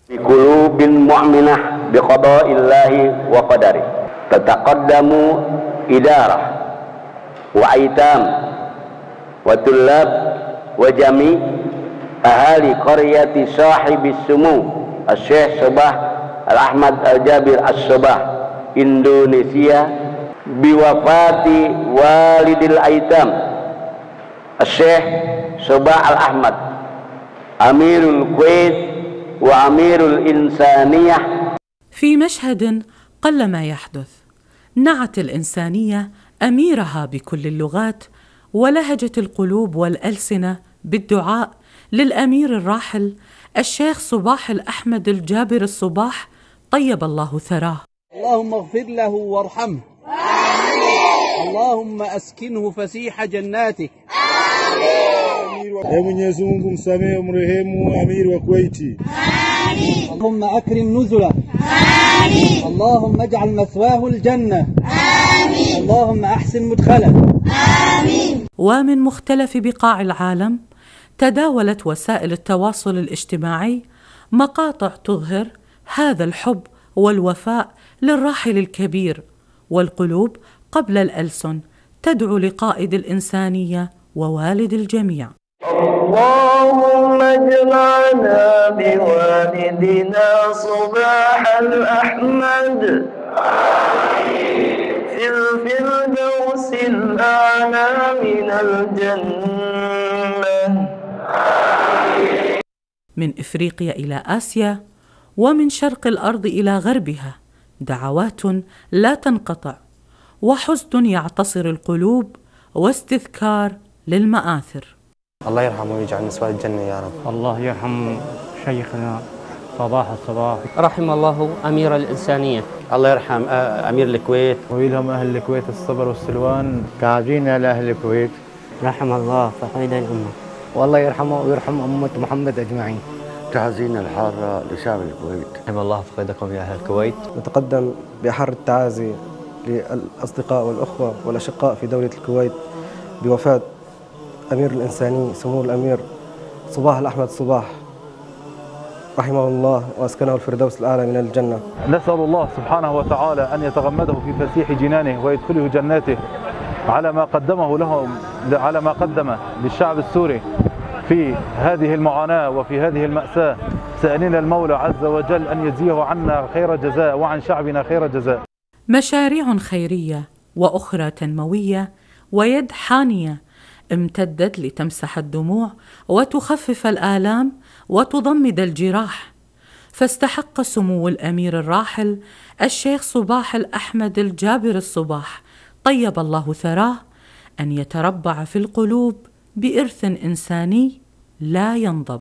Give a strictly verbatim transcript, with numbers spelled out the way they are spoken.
بقلوب مؤمنة بقضاء الله وقدره تتقدم إدارة وأيتام وطلاب وجميع أهالي قرية صاحب السمو الشيخ صباح الأحمد الجابر الصباح إندونيسيا بوفاة والد الأيتام الشيخ صباح الأحمد أمير الكويت وأمير الإنسانية. في مشهد قلما يحدث نعت الإنسانية أميرها بكل اللغات، ولهجت القلوب والألسنة بالدعاء للأمير الراحل الشيخ صباح الأحمد الجابر الصباح طيب الله ثراه. اللهم اغفر له وارحمه، آمين. اللهم أسكنه فسيح جناتك، آمين. Mwenyezi Mungu msamehe mrehemu Amir wa Kuwaiti. آمين. اللهم أكرم نزله، آمين. اللهم اجعل مثواه الجنة، آمين. اللهم أحسن مدخله، آمين. ومن مختلف بقاع العالم تداولت وسائل التواصل الاجتماعي مقاطع تظهر هذا الحب والوفاء للراحل الكبير، والقلوب قبل الألسن تدعو لقائد الإنسانية ووالد الجميع. اللهم اجمعنا بوالدنا صباح الأحمد في الفردوس الأعلى من الجنة. من إفريقيا إلى آسيا ومن شرق الأرض إلى غربها دعوات لا تنقطع وحزن يعتصر القلوب واستذكار للمآثر. الله يرحمه ويجعل نسوان الجنة يا رب. الله يرحم شيخنا صباح الصباح. رحم الله أمير الإنسانية. الله يرحم أمير الكويت ويلهم أهل الكويت الصبر والسلوان. تعزينا لأهل الكويت. رحم الله فقيد الأمة. والله يرحمه ويرحم أمة محمد أجمعين. تعزينا الحارة لشعب الكويت. رحم الله فقدكم يا أهل الكويت. نتقدم بأحر التعازي للأصدقاء والأخوة والأشقاء في دولة الكويت بوفاة أمير الإنساني سمو الأمير صباح الأحمد صباح، رحمه الله وأسكنه الفردوس الأعلى من الجنة. نسأل الله سبحانه وتعالى أن يتغمده في فسيح جنانه ويدخله جناته على ما قدمه لهم، على ما قدم للشعب السوري في هذه المعاناة وفي هذه المأساة، سألنا المولى عز وجل أن يجزيه عنا خير جزاء وعن شعبنا خير جزاء. مشاريع خيرية وأخرى تنموية ويد حانية امتدت لتمسح الدموع وتخفف الآلام وتضمد الجراح، فاستحق سمو الأمير الراحل الشيخ صباح الأحمد الجابر الصباح طيب الله ثراه أن يتربع في القلوب بإرث إنساني لا ينضب.